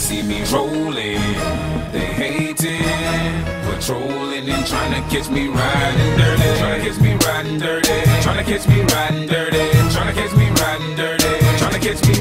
see me rolling, they hating, patrolling and trying to catch me riding dirty, trying to catch me riding dirty, trying to catch me riding dirty, trying to catch me riding dirty, trying to catch me